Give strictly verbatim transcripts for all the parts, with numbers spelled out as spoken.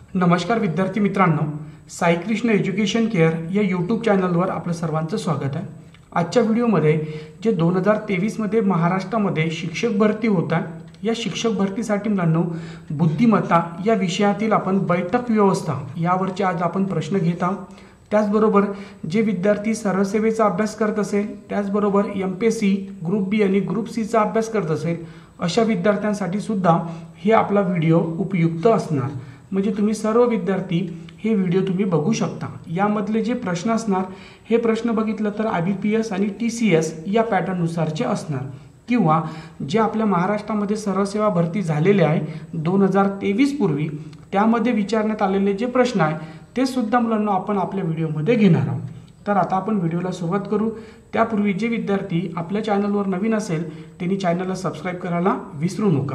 नमस्कार विद्यार्थी मित्रांनो, साई कृष्ण एज्युकेशन केअर या यूट्यूब चॅनलवर आपलं सर्वांचं स्वागत आहे। आजच्या व्हिडिओमध्ये जे दोन हजार तेवीस मध्ये महाराष्ट्रामध्ये शिक्षक भरती होत आहे, या शिक्षक भरतीसाठी मुलांनो बुद्धिमत्ता या विषयातील आपण बैठक व्यवस्था यावरचे आज आपण प्रश्न घेत आहोत। त्याचबरोबर जे विद्यार्थी सरळ सेवेचा अभ्यास करत असेल, त्याचबरोबर M P S C group B आणि ग्रुप सी चा अभ्यास करत असेल, अशा विद्यार्थ्यांसाठी सुद्धा हे आपला व्हिडिओ उपयुक्त असणार। म्हणजे तुम्ही सर्व विद्यार्थी हे व्हिडिओ तुम्ही बघू शकता। यामधले जे प्रश्न असणार हे प्रश्न बघितलं तर आय बी पी एस आणि टी सी एस या पॅटर्ननुसारचे असणार, किंवा जे आपल्या महाराष्ट्रामध्ये सरळ सेवा भरती झालेले आहे दोन हजार तेवीस पूर्वी त्यामध्ये विचारण्यात आलेले जे प्रश्न आहे ते सुद्धा मुलांना आपण आपल्या व्हिडिओमध्ये घेणार आहोत। तर आता आपण व्हिडिओला सुरुवात करू। त्यापूर्वी जे विद्यार्थी आपल्या चॅनलवर नवीन असेल त्यांनी चॅनलला सबस्क्राइब करायला विसरू नका।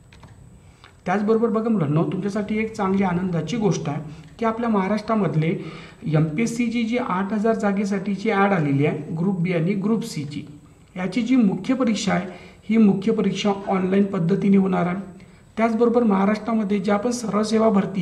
त्याचबरोबर बघा मुलांनो, तुमच्यासाठी एक चांगली आनंदाची गोष्ट आहे की आपल्या महाराष्ट्रामधले एम पी एस सीची जी आठ हजार जागेसाठीची ॲड आलेली आहे ग्रुप बी आणि ग्रुप सीची, याची जी मुख्य परीक्षा आहे ही मुख्य परीक्षा ऑनलाईन पद्धतीने होणार आहे। त्याचबरोबर महाराष्ट्रामध्ये जे आपण सरळ सेवा भरती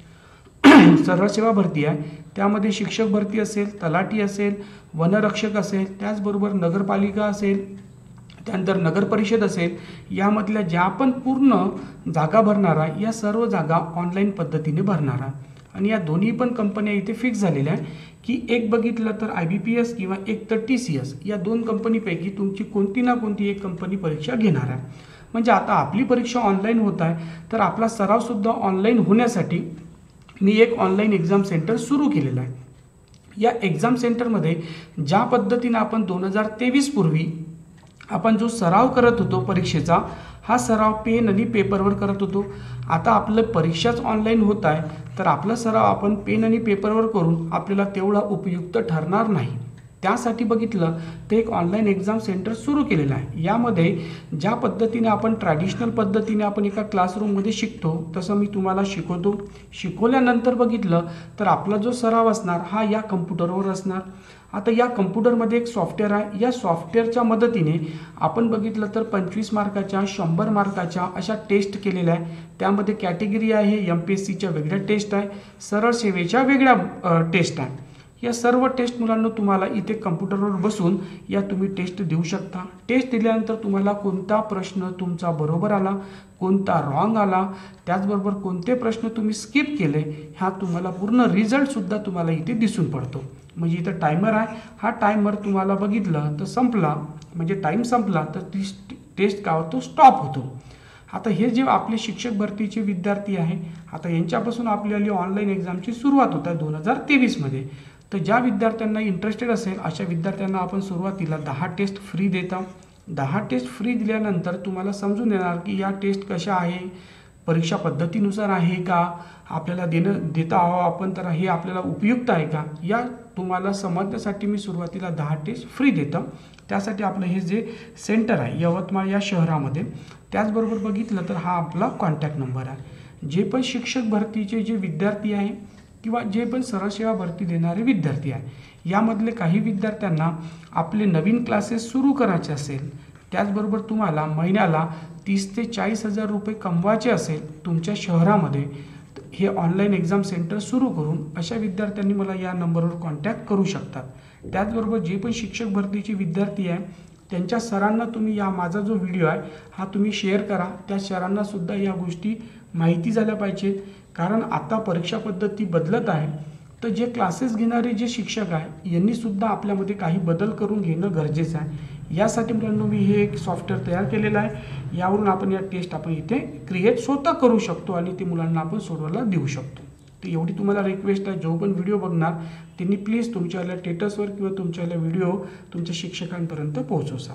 आहे सरळ सेवा भरती आहे त्यामध्ये शिक्षक भरती असेल, तलाठी असेल, वनरक्षक असेल, त्याचबरोबर नगरपालिका असेल, त्यानंतर नगर परिषद असेल, यामधल्या ज्या आपण पूर्ण जागा भरणार आहे या सर्व जागा ऑनलाईन पद्धतीने भरणार आहे। आणि या दोन्ही पण कंपन्या इथे फिक्स झालेल्या आहे की एक बघितलं तर आय बी पी एस किंवा एक तर टी सी एस या दोन कंपनीपैकी तुमची कोणती ना कोणती एक कंपनी परीक्षा घेणार आहे। म्हणजे आता आपली परीक्षा ऑनलाईन होत आहे तर आपला सराव सुद्धा ऑनलाईन होण्यासाठी मी एक ऑनलाईन एक्झाम सेंटर सुरू केलेलं आहे। या एक्झाम सेंटरमध्ये ज्या पद्धतीने आपण दोन हजार तेवीस पूर्वी आपण जो सराव करत होतो परीक्षेचा, हा सराव पेन आणि पेपरवर करत होतो। आता आपलं परीक्षाच ऑनलाईन होत आहे तर आपला सराव आपण पेन आणि पेपरवर करून आपल्याला तेवढा उपयुक्त ठरणार नाही। त्यासाठी बघितलं तर एक ऑनलाईन एक्झाम सेंटर सुरू केलेलं आहे। यामध्ये ज्या पद्धतीने आपण ट्रॅडिशनल पद्धतीने आपण एका क्लासरूममध्ये शिकतो तसं मी तुम्हाला शिकवतो। शिकवल्यानंतर बघितलं तर आपला जो सराव असणार हा या कम्प्युटरवर असणार। आता या कम्प्युटरमध्ये एक सॉफ्टवेअर आहे, या सॉफ्टवेअरच्या मदतीने आपण बघितलं तर पंचवीस मार्काच्या शंभर मार्काच्या अशा टेस्ट केलेल्या आहे। त्यामध्ये कॅटेगरी आहे, एम पी एस सीच्या वेगळ्या टेस्ट आहे, सरळ सेवेच्या वेगळ्या टेस्ट आहे। या सर्व टेस्ट मुलांना तुम्हाला इथे कम्प्युटरवर बसून या तुम्ही टेस्ट देऊ शकता। टेस्ट दिल्यानंतर तुम्हाला कोणता प्रश्न तुमचा बरोबर आला, कोणता रॉंग आला, त्याचबरोबर कोणते प्रश्न तुम्ही स्किप केले, हा तुम्हाला पूर्ण रिझल्ट सुद्धा तुम्हाला इथे दिसून पडतो। म्हणजे इथं टायमर आहे, हा टायमर तुम्हाला बघितलं तर संपला म्हणजे टाइम संपला तर ती टेस्ट का होतो स्टॉप होतो। आता हे जे आपले शिक्षक भरतीचे विद्यार्थी आहे आता यांच्यापासून आपल्याला ऑनलाईन एक्झामची सुरुवात होत आहे दोन हजार तेवीस मध्ये। तर ज्या विद्यार्थ्यांना इंटरेस्टेड असेल अशा विद्यार्थ्यांना आपण सुरुवातीला दहा टेस्ट फ्री देतो। दहा टेस्ट फ्री दिल्यानंतर तुम्हाला समजून येणार की या टेस्ट कशा आहे, परीक्षा पद्धतीनुसार आहे का, आपल्याला देणं देता हवं आपण तर हे आपल्याला उपयुक्त आहे का, या तुम्हाला समजण्यासाठी मी सुरुवातीला दहा टेस्ट फ्री देतो। त्यासाठी आपलं हे जे सेंटर आहे यवतमाळ या शहरामध्ये, त्याचबरोबर बघितलं तर हा आपला कॉन्टॅक्ट नंबर आहे। जे पण शिक्षक भरतीचे जे विद्यार्थी आहे किंवा जे पण सरळ सेवा भरती देणारे विद्यार्थी आहे, यामधले काही विद्यार्थ्यांना आपले नवीन क्लासेस सुरू करायचे असेल, त्याचबरोबर तुम्हाला महिन्याला तीस ते चाळीस हजार रुपये कमवायचे असेल तुमच्या शहरामध्ये, हे ऑनलाईन एक्झाम सेंटर सुरू करून अशा विद्यार्थ्यांनी मला या नंबरवर कॉन्टॅक्ट करू शकतात। त्याचबरोबर जे पण शिक्षक भरतीचे विद्यार्थी आहे त्यांच्या सरांना तुम्ही या माझा जो व्हिडिओ आहे हा तुम्ही शेअर करा, त्या सरांना सुद्धा या गोष्टी माहिती झाल्या पाहिजेत। कारण आता परीक्षा पद्धती बदलत आहे तर जे क्लासेस घेणारे जे शिक्षक आहे यांनी सुद्धा आपल्यामध्ये काही बदल करून घेणं गरजेचं आहे। यासाठी मुलांना मी हे एक सॉफ्टवेअर तयार केलेलं आहे, यावरून आपण या टेस्ट आपण इथे क्रिएट स्वतः करू शकतो आणि ते मुलांना आपण सोडवायला देऊ शकतो। तर एवढी तुम्हाला रिक्वेस्ट आहे, जो पण व्हिडिओ बघणार त्यांनी प्लीज तुमच्या स्टेटसवर किंवा तुमच्या व्हिडिओ तुमच्या शिक्षकांपर्यंत पोहोचवसा।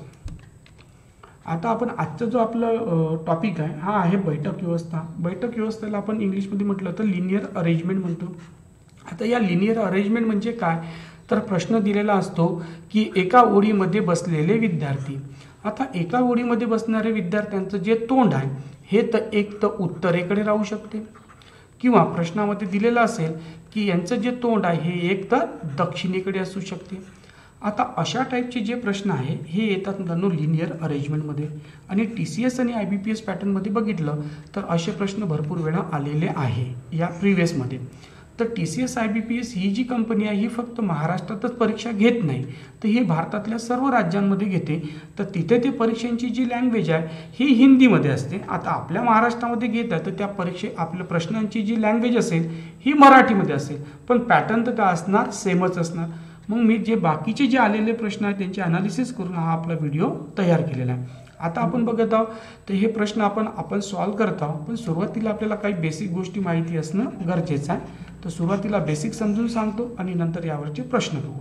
आता आपण आजचा जो आपला टॉपिक आहे हा आहे बैठक व्यवस्था। बैठक व्यवस्थेला आपण इंग्लिशमध्ये म्हटलं तर लिनियर अरेंजमेंट म्हणतो। आता या लिनियर अरेंजमेंट म्हणजे काय, तर प्रश्न दिलेला असतो की एका ओळीमध्ये बसलेले विद्यार्थी। आता एका ओळीमध्ये बसणारे विद्यार्थ्यांचं जे तोंड आहे हे तर एक तर उत्तरेकडे राहू शकते, किंवा प्रश्नामध्ये दिलेलं असेल की यांचं जे तोंड आहे हे एक तर दक्षिणेकडे असू शकते। आता अशा टाईपचे जे प्रश्न आहे हे येतात मुलांनो लिनियर अरेंजमेंटमध्ये, आणि टी सी एस आणि आय बी पी एस पॅटर्नमध्ये बघितलं तर असे प्रश्न भरपूर वेळा आलेले आहे या प्रिव्हियसमध्ये. तर T C S I B P S ही जी कंपनी आहे ही फक्त महाराष्ट्रातच परीक्षा घेत नाही, तर ही भारतातल्या सर्व राज्यांमध्ये घेते. तर तिथे ते परीक्षांची जी लँग्वेज आहे ही हिंदीमध्ये असते. आता आपल्या महाराष्ट्रामध्ये घेत आहे तर त्या परीक्षे आपल्या प्रश्नांची जी लँग्वेज असेल ही मराठीमध्ये असेल, पण पॅटर्न तर काय असणार, सेमच असणार. मग मी जे बाकीचे जे आलेले प्रश्न आहेत त्यांचे अनालिसिस करून हा आपला व्हिडिओ तयार केलेला आहे. आता आपण बघत आहोत तर हे प्रश्न आपण आपण सॉल्व्ह करत आहोत, पण सुरुवातीला आपल्याला काही बेसिक गोष्टी माहिती असणं गरजेचं आहे. तर सुरुवातीला बेसिक समजून सांगतो आणि नंतर यावरचे प्रश्न बघू.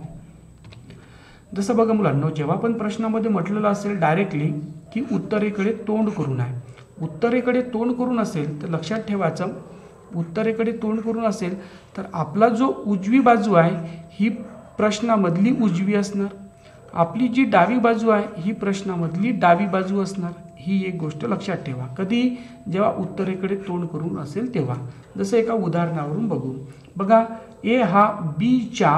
जसं बघा मुलांनो, जेव्हा पण प्रश्नामध्ये म्हटलेलं असेल डायरेक्टली की उत्तरेकडे तोंड करून आहे, उत्तरेकडे तोंड करून असेल तर लक्षात ठेवायचं, उत्तरेकडे तोंड करून असेल तर आपला जो उजवी बाजू आहे ही प्रश्नामधली उजवी असणार, आपली जी डावी बाजू आहे ही प्रश्नामधली डावी बाजू असणार. ही एक गोष्ट लक्षात ठेवा कधी जेव्हा उत्तरेकडे तोंड करून असेल तेव्हा. जसं एका उदाहरणावरून बघू. बघा, ए हा बीच्या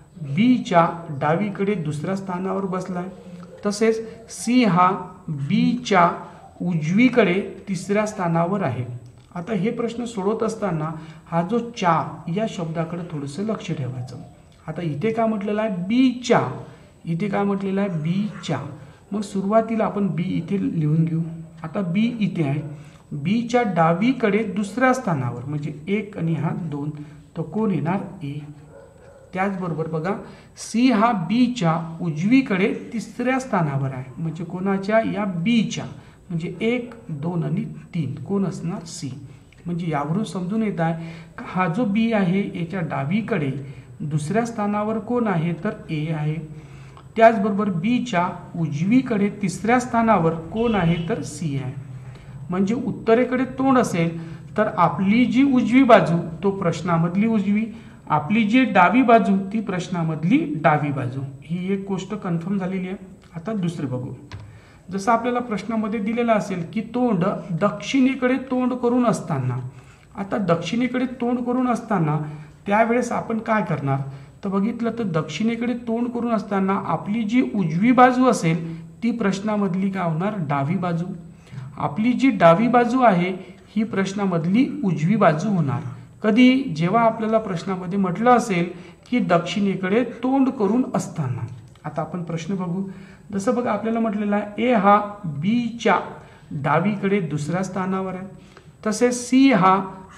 बीच्या डावीकडे दुसऱ्या स्थानावर बसला आहे, तसेच सी हा बीच्या उजवीकडे तिसऱ्या स्थानावर आहे. आता हे प्रश्न सोडवत असताना हा जो च्या या शब्दाकडे थोडंसं लक्ष ठेवायचं. आता इथे काय म्हटलेलं आहे, बीच्या, इथे काय म्हटलेलं आहे, बीच्या. मग सुरुवातीला आपण बी इथे लिहून घेऊ. आता बी इथे आहे, बीच्या डावीकडे दुसऱ्या स्थानावर म्हणजे एक आणि हा दोन, तर कोण येणार, ए. त्याचबरोबर बघा, सी हा बीच्या उजवीकडे तिसऱ्या स्थानावर आहे म्हणजे कोणाच्या, या बीच्या, म्हणजे एक दोन आणि तीन कोण असणार, सी. म्हणजे यावरून समजून येत आहे हा जो बी आहे याच्या डावीकडे दुसऱ्या स्थानावर कोण आहे, तर ए आहे. त्याचबरोबर बीच्या उजवीकडे तिसऱ्या स्थानावर कोण आहे, तर सी आहे. म्हणजे उत्तरेकडे तोंड असेल तर आपली जी उजवी बाजू तो प्रश्नामधली उजवी, आपली जी डावी बाजू ती प्रश्नामधली डावी बाजू. ही एक गोष्ट कन्फर्म झालेली आहे. आता दुसरे बघू. जसं आपल्याला प्रश्नामध्ये दिलेलं असेल की तोंड दक्षिणेकडे तोंड करून असताना, आता दक्षिणेकडे तोंड करून असताना त्यावेळेस आपण काय करणार, तर बघितलं तर दक्षिणेकडे तोंड करून असताना आपली जी उजवी बाजू असेल ती प्रश्नामधली काय होणार, डावी बाजू. आपली जी डावी बाजू आहे ही प्रश्नामधली उजवी बाजू होणार. कधी, जेव्हा आपल्याला प्रश्नामध्ये म्हटलं असेल की दक्षिणेकडे तोंड करून असताना. आता आपण प्रश्न बघू. जसं बघा आपल्याला म्हटलेलं आहे ए हा बीच्या डावीकडे दुसऱ्या स्थानावर आहे, तसेच सी हा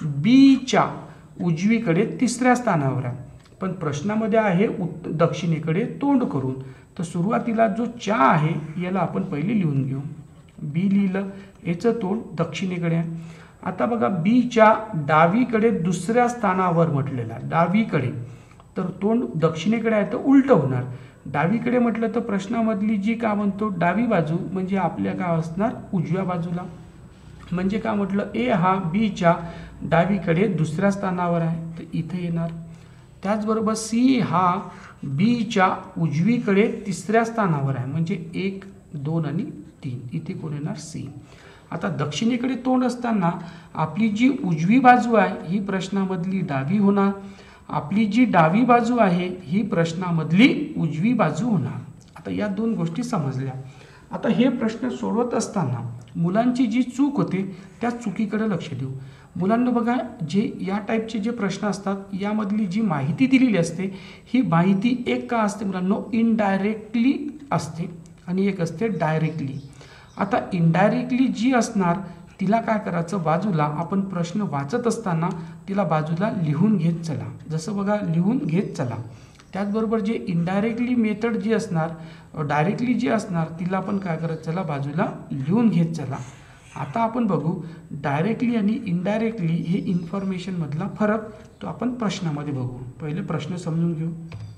बीच्या उजवीकडे तिसऱ्या स्थानावर आहे, पण प्रश्नामध्ये आहे उत्त दक्षिणेकडे तोंड करून. तर सुरुवातीला जो च्या आहे याला आपण पहिले लिहून घेऊ. बी लिहिलं, याचं तोंड दक्षिणेकडे आहे. आता बघा, बीच्या डावीकडे दुसऱ्या स्थानावर म्हटलेला डावीकडे, तर तोंड दक्षिणेकडे आहे तर उलट होणार. डावीकडे म्हटलं तर प्रश्नामधली जी काय म्हणतो डावी बाजू म्हणजे आपल्या काय असणार, उजव्या बाजूला. म्हणजे काय म्हटलं, ए हा बीच्या डावीकडे दुसऱ्या स्थानावर आहे तर इथे येणार. त्याचबरोबर सी हा बीच्या उजवीकडे तिसऱ्या स्थानावर आहे म्हणजे एक दोन आणि तीन, इथे कोण येणार, सी. आता दक्षिणेकडे तोंड असताना आपली जी उजवी बाजू आहे ही प्रश्नामधली डावी होणार, आपली जी डावी बाजू आहे ही प्रश्नामधली उजवी बाजू होणार. आता या दोन गोष्टी समजल्या. आता हे प्रश्न सोडवत असताना मुलांची जी चूक होते त्या चुकीकडे लक्ष देऊ. मुलांना बघा, जे या टाईपचे जे प्रश्न असतात यामधली जी माहिती दिलेली असते ही माहिती एक का असते मुलांनो, इनडायरेक्टली असते आणि एक असते डायरेक्टली. आता इनडायरेक्टली जी असणार तिला काय करायचं, बाजूला आपण प्रश्न वाचत असताना तिला बाजूला लिहून घेत चला. जसं बघा, लिहून घेत चला. त्याचबरोबर जे इनडायरेक्टली मेथड जी असणार, डायरेक्टली जी असणार तिला आपण काय करायचं, चला बाजूला लिहून घेत चला. आता आपण बघू डायरेक्टली आणि इनडायरेक्टली हे इन्फॉर्मेशनमधला फरक तो आपण प्रश्नामध्ये बघू. पहिले प्रश्न समजून घेऊ.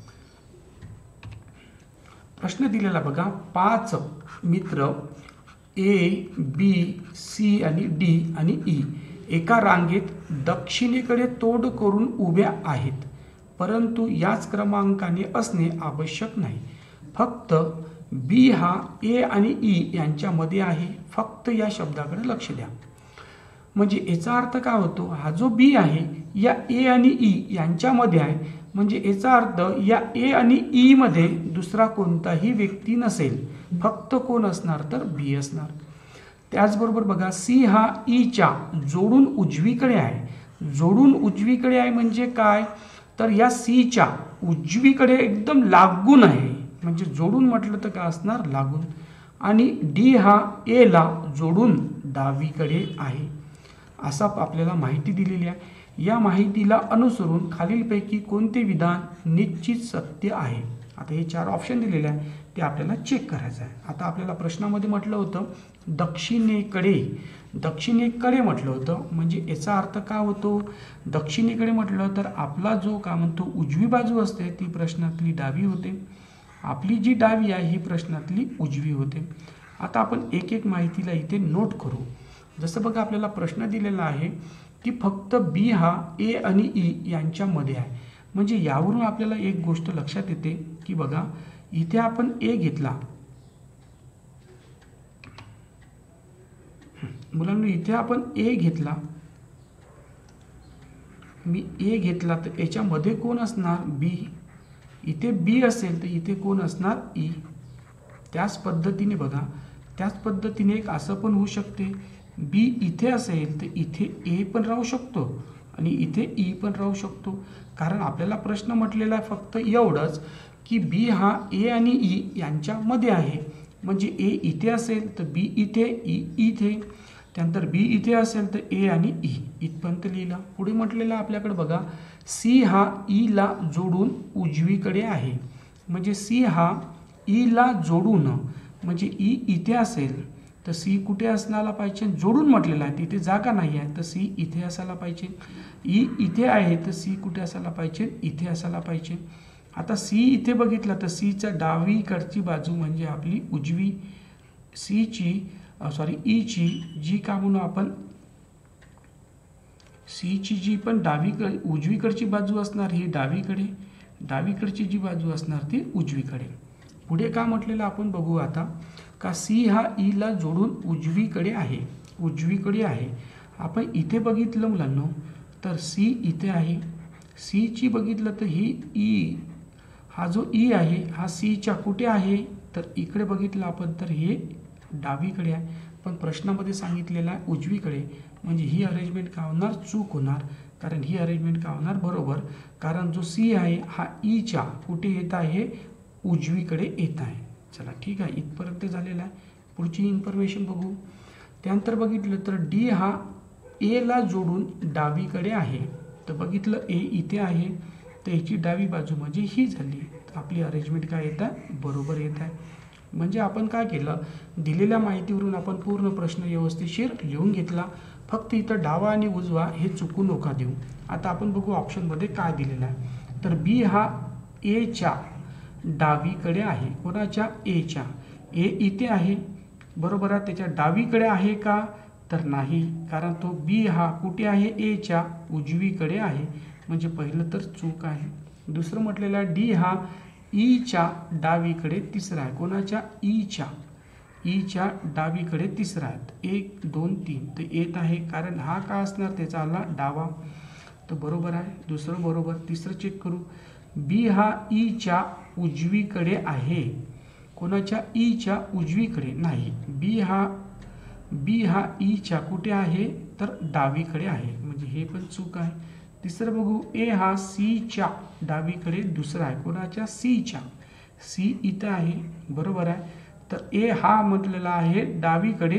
प्रश्न दिलेला बघा, पाच मित्र ए, बी, सी आणि डी आणि ई एका रांगेत दक्षिणेकडे तोंड करून उभ्या आहेत, परंतु याच क्रमांकाने असणे आवश्यक नाही. फक्त बी हा ए आणि ई यांच्यामध्ये आहे. फक्त या शब्दाकडे लक्ष द्या. म्हणजे याचा अर्थ काय होतो, हा जो बी आहे या ए आणि ई यांच्यामध्ये आहे, म्हणजे याचा अर्थ या ए आणि ई मध्ये दुसरा कोणताही व्यक्ती नसेल, फक्त कोण असणार तर बी असणार. त्याचबरोबर बघा सी हा ईच्या जोडून उजवीकडे आहे. जोडून उजवीकडे आहे म्हणजे काय, तर या सीच्या उजवीकडे एकदम लागून आहे, म्हणजे जोडून म्हटलं तर काय असणार लागून. आणि डी हा ए ला जोडून डावीकडे आहे, असा आपल्याला माहिती दिलेली आहे. या माहितीला अनुसरून खालीलपैकी कोणते विधान निश्चित सत्य आहे. आता हे चार ऑप्शन दिलेले आहे, ते आपल्याला चेक करायचं आहे. आता आपल्याला प्रश्नामध्ये म्हटलं होतं दक्षिणेकडे, दक्षिणेकडे म्हटलं होतं, म्हणजे याचा अर्थ काय होतो, दक्षिणेकडे म्हटलं तर आपला जो काय म्हणतो उजवी बाजू असते ती प्रश्नातली डावी होते, आपली जी डावी आहे ही प्रश्नातली उजवी होते. आता आपण एक एक माहितीला इथे नोट करू. जसं बघा आपल्याला प्रश्न दिलेला आहे की फक्त बी हा ए आणि ई यांच्यामध्ये आहे, म्हणजे यावरून आपल्याला एक गोष्ट लक्षात येते की बघा इथे आपण ए घेतला, मुलांना इथे आपण ए घेतला, मी ए घेतला तर याच्यामध्ये कोण असणार बी, इथे बी असेल तर इथे कोण असणार ई. त्याच पद्धतीने बघा त्याच पद्धतीने एक असं पण होऊ शकते, बी इथे असेल तर इथे ए पण राहू शकतो आणि इथे ई पण राहू शकतो. कारण आपल्याला प्रश्न म्हटलेला आहे फक्त एवढंच की बी हा ए आणि ई यांच्यामध्ये आहे, म्हणजे ए इथे असेल तर बी इथे, ई इथे, त्यानंतर बी इथे असेल तर ए आणि ई इथपर्यंत लिहिला. पुढे म्हटलेलं आपल्याकडे बघा सी हा ई ला जोडून उजवीकडे आहे, म्हणजे सी हा ई ला जोडून, म्हणजे ई इथे असेल तर सी कुठे असण्याला पाहिजे, जोडून म्हटलेलं आहे तिथे जागा नाही आहे तर सी इथे असायला पाहिजे. ई इथे आहे तर सी कुठे असायला पाहिजे, इथे असायला पाहिजे. आता सी इथे बघितलं तर सीच्या डावीकडची बाजू म्हणजे आपली उजवी, सीची सॉरी ईची जी का म्हणून आपण सीची जी पण डावीकडे उजवीकडची बाजू असणार ही डावीकडे, डावीकडची जी बाजू असणार ती उजवीकडे. पुढे का म्हटलेलं आपण बघू आता का सी हा ई ला जोडून उजवीकडे आहे, उजवीकडे आहे. आपण इथे बघितलं मुलांनो तर सी इथे आहे, सीची बघितलं तर ही ई, हा जो ई आहे हा सीच्या कुठे आहे तर इकडे बघितलं आपण तर हे डावीकडे आहे, पण प्रश्नामध्ये सांगितलेलं आहे उजवीकडे, म्हणजे ही अरेंजमेंट का होणार चूक होणार. कारण ही अरेंजमेंट का होणार बरोबर, कारण जो सी आहे हा ईच्या कुठे येत आहे उजवीकडे येत आहे. चला ठीक आहे, इथपर्यंत झालेला आहे. पुढची इन्फॉर्मेशन बघू. त्यानंतर बघितलं तर डी हा ए ला जोडून डावीकडे आहे, तर बघितलं ए इथे आहे तर याची डावी बाजू म्हणजे ही झाली, तर आपली अरेंजमेंट काय येत आहे बरोबर येत आहे. म्हणजे आपण काय केलं, दिलेल्या माहितीवरून आपण पूर्ण प्रश्न व्यवस्थितशीर लिहून घेतला, फक्त इथं डावा आणि उजवा हे चुकू नका देऊ. आता आपण बघू ऑप्शनमध्ये काय दिलेलं आहे, तर बी हा एच्या डावीकडे आहे, कोणाच्या एच्या, ए इथे आहे बरोबर आहे, त्याच्या डावीकडे आहे का तर नाही, कारण तो बी हा कुठे आहे एच्या उजवीकडे आहे, म्हणजे पहिलं तर चूक आहे. दुसरं म्हटलेलं आहे डी हा ईच्या डावीकडे तिसरा आहे, कोणाच्या ईच्या, ईच्या डावीकडे तिसरा आहे, एक दोन तीन तर येत आहे, कारण हा का असणार त्याचा आला डावा, तर बरोबर आहे. दुसरं बरोबर. तिसरं चेक करू, बी हा ईच्या उजवीकडे आहे, कोणाच्या ईच्या उजवीकडे नाही, बी हा बी हा ईच्या कुठे आहे तर डावीकडे आहे, म्हणजे हे पण चूक आहे. तिसरं बघू, ए हा सीच्या डावीकडे दुसरा आहे, कोणाच्या सीच्या, सी इथं आहे बरोबर आहे, तर ए हा म्हटलेला आहे डावीकडे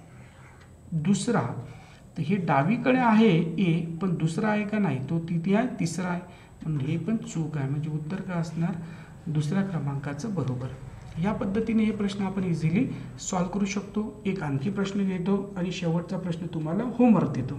दुसरा, तर हे डावीकडे आहे ए पण दुसरा आहे का नाही, तो तिथे आहे तिसरा आहे, म्हणून हे पण चूक आहे, म्हणजे उत्तर काय असणार दुसऱ्या क्रमांकाचं बरोबर. या पद्धतीने हे प्रश्न आपण इझिली सॉल्व करू शकतो. एक आणखी प्रश्न देतो आणि शेवटचा प्रश्न तुम्हाला होमवर्क देतो.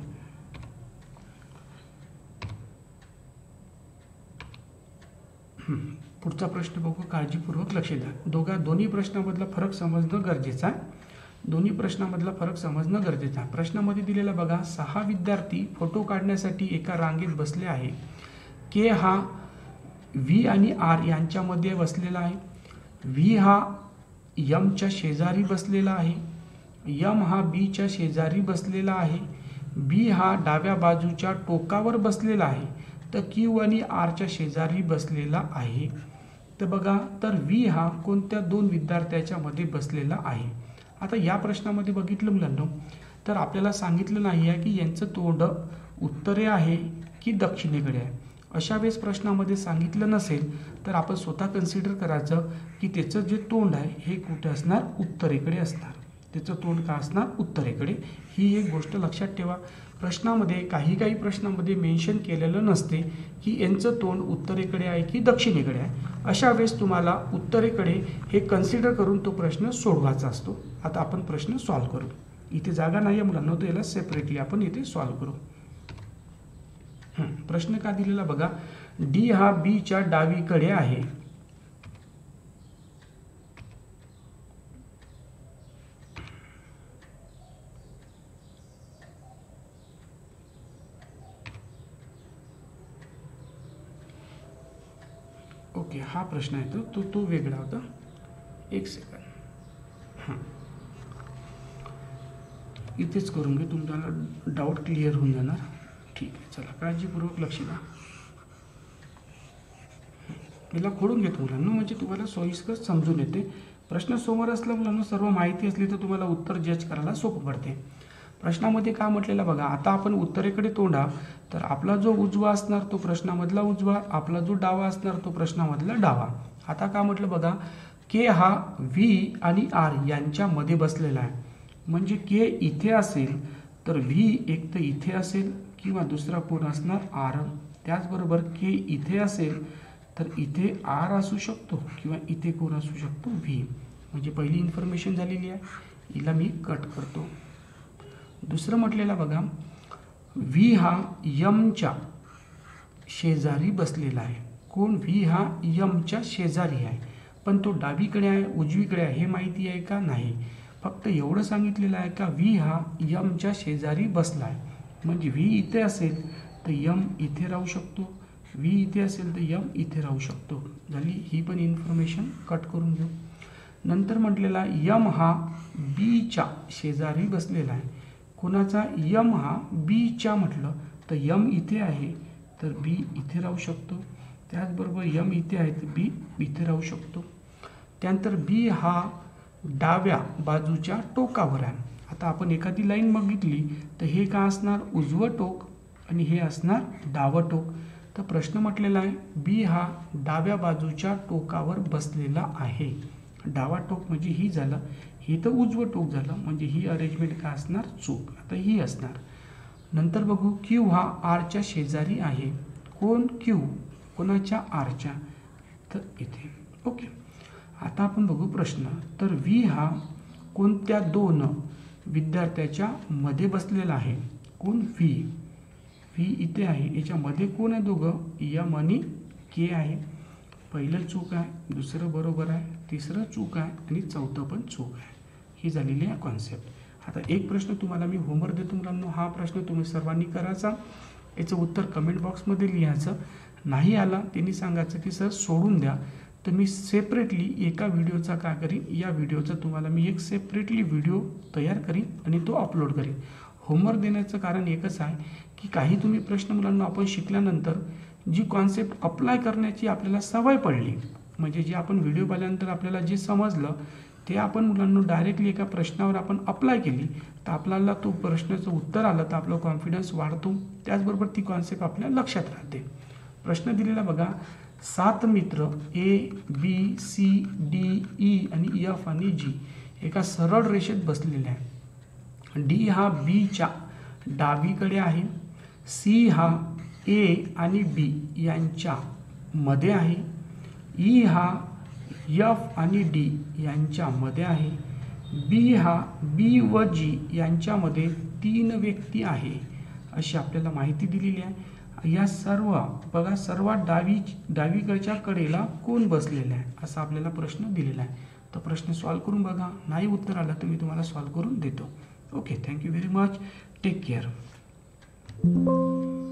पुढचा प्रश्न बघू, काळजीपूर्वक लक्ष द्या. दोघा दोन्ही प्रश्नामधला फरक समजणं गरजेचं आहे, दोन्ही प्रश्नामधला फरक समजणं गरजेचं आहे. प्रश्नामध्ये दिलेला बघा, सहा विद्यार्थी फोटो काढण्यासाठी एका रांगेत बसले आहे. के हा व्ही आणि आर यांच्यामध्ये बसलेला आहे, व्ही हा यमच्या शेजारी बसलेला आहे, यम हा बीच्या शेजारी बसलेला आहे, बी हा डाव्या बाजूच्या टोकावर बसलेला आहे तर क्यू आणि आरच्या शेजारी बसलेला आहे. तर बघा, तर व्ही हा कोणत्या दोन विद्यार्थ्याच्या मध्ये बसलेला आहे. आता या प्रश्नामध्ये बघितलं मुलांनो, तर आपल्याला सांगितलं नाही आहे की यांचं तोंड उत्तरे आहे की दक्षिणेकडे आहे. अशा वेळेस प्रश्नामध्ये सांगितलं नसेल तर आपण स्वतः कन्सिडर करायचं की त्याचं जे तोंड आहे हे कुठे असणार, उत्तरेकडे असणार. त्याचं तोंड का असणार, उत्तरेकडे. ही एक गोष्ट लक्षात ठेवा. प्रश्नामध्ये काही काही प्रश्नामध्ये मेन्शन केलेलं नसते की यांचं तोंड उत्तरेकडे आहे की दक्षिणेकडे आहे. अशा वेळेस तुम्हाला उत्तरेकडे हे कन्सिडर करून तो प्रश्न सोडवायचा असतो. आता आपण प्रश्न सॉल्व्ह करू. इथे जागा नाही आहे मुलांना, तर याला सेपरेटली आपण इथे सॉल्व्ह करू. प्रश्न का दिलेला बघा, डी हा बीच्या डावीकडे आहे. ओके, हा प्रश्न आहे तो तो तो वेगळा होता. एक सेकंड, हां इथेच करून घे, तुम्हाला डाऊट क्लिअर होऊन जाणार. ठीक आहे, चला काळजीपूर्वक लक्ष द्या. याला खोडून घेतो मुलांना, म्हणजे तुम्हाला सोयीस्कर समजून येते. प्रश्न समोर असला मुलांना, सर्व माहिती असली तर तुम्हाला उत्तर जज करायला सोपं पडते. प्रश्नामध्ये काय म्हटलेलं बघा, आता आपण उत्तरेकडे तोंडा, तर आपला जो उजवा असणार तो प्रश्नामधला उजवा, आपला जो डावा असणार तो प्रश्नामधला डावा. आता काय म्हटलं बघा, के हा व्ही आणि आर यांच्यामध्ये बसलेला आहे. म्हणजे के इथे असेल तर व्ही एक तर इथे असेल किंवा दुसरा कोण असणार, आर. त्याचबरोबर के इथे असेल तर इथे आर असू शकतो किंवा इथे कोण असू शकतो, व्ही. म्हणजे पहिली इन्फॉर्मेशन झालेली आहे, हिला मी कट करतो. दुसरं म्हटलेलं बघा, व्ही हा यमच्या शेजारी बसलेला आहे. कोण, व्ही हा यमच्या शेजारी आहे, पण तो डावीकडे आहे उजवीकडे आहे हे माहिती आहे का, नाही. फक्त एवढं सांगितलेलं आहे का व्ही हा यमच्या शेजारी बसला आहे. म्हणजे व्ही इथे असेल तर यम इथे राहू शकतो, व्ही इथे असेल तर यम इथे राहू शकतो. झाली ही पण इन्फॉर्मेशन कट करून घेऊ. नंतर म्हटलेला यम हा बीच्या शेजारी बसलेला आहे. कोणाचा, यम हा बीच्या म्हटलं तर यम इथे आहे तर बी इथे राहू शकतो. त्याचबरोबर यम इथे आहे तर बी इथे राहू शकतो. त्यानंतर बी हा डाव्या बाजूच्या टोकावर आहे. आता आपण एखादी लाईन बघितली तर हे का असणार, उजवं टोक आणि हे असणार डावं टोक. तर प्रश्न म्हटलेला आहे बी हा डाव्या बाजूच्या टोकावर बसलेला आहे. डावा टोक म्हणजे ही झालं, ही तर उजवं टोक झालं, म्हणजे ही अरेंजमेंट का असणार, चूक. आता ही असणार. नंतर बघू, क्यू हा आरच्या शेजारी आहे. कोण, क्यू कोणाच्या, आरच्या, तर इथे. ओके, आता आपण बघू प्रश्न. तर व्ही हा कोणत्या दोन विद्यार्थ्याच्या मध्ये बसलेला आहे. कोण, व्ही. व्ही इथे आहे, याच्यामध्ये कोण आहे, दोघं, यम आणि के आहे. पहिलं चूक आहे, दुसरं बरोबर आहे, तिसरं चूक आहे आणि चौथं पण चूक आहे. ही झालेली आहे कॉन्सेप्ट. आता एक प्रश्न तुम्हाला मी होमवर्क देतो मुलांनो, हा प्रश्न तुम्ही सर्वांनी करायचा. याचं उत्तर कमेंट बॉक्समध्ये लिहायचं. नाही आला त्यांनी सांगायचं की सर सोडून द्या. तर मी सेपरेटली एका व्हिडिओचा काय करीन, या व्हिडिओचा तुम्हाला मी एक सेपरेटली व्हिडिओ तयार करीन आणि तो अपलोड करीन. होमवर्क देण्याचं कारण एकच आहे की काही तुम्ही प्रश्न मुलांना आपण शिकल्यानंतर जी कॉन्सेप्ट अप्लाय करण्याची आपल्याला सवय पडली, म्हणजे जे आपण व्हिडिओ पाहिल्यानंतर आपल्याला जे समजलं ते आपण मुलांना डायरेक्टली एका प्रश्नावर आपण अप्लाय केली तर आपल्याला तो प्रश्नाचं उत्तर आलं तर आपला कॉन्फिडन्स वाढतो. त्याचबरोबर ती कॉन्सेप्ट आपल्या लक्षात राहते. प्रश्न दिलेला बघा, सात मित्र A B C D E आणि एफ आणि जी एका सरळ रेषेत बसलेले आहे. डी हा बीच्या डावीकडे आहे. सी हा ए आणि बी यांच्या मध्ये आहे. ई हा एफ आणि डी यांच्यामध्ये आहे. बी हा बी व जी यांच्यामध्ये तीन व्यक्ती आहे अशी आपल्याला माहिती दिलेली आहे. या सर्व बघा, सर्वात डावी डावीकडच्या कडेला कोण बसलेलं आहे असा आपल्याला प्रश्न दिलेला आहे. तर प्रश्न सॉल्व्ह करून बघा. नाही उत्तर आलं तर मी तुम्हाला सॉल्व्ह करून देतो. Okay, thank you very much. Take care.